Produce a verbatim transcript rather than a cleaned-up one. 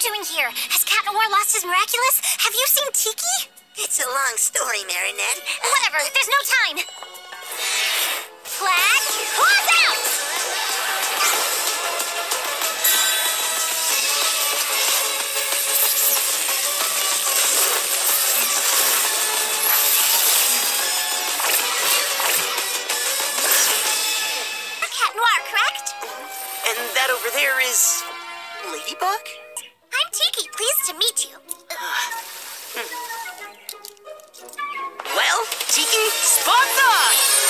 doing here? Has Cat Noir lost his Miraculous? Have you seen Tiki? It's a long story, Marinette. Whatever, there's no time. Flag, claws out! Cat Noir, correct? And that over there is... Ladybug? I'm Tiki, pleased to meet you. Well, Tiki, Sparta!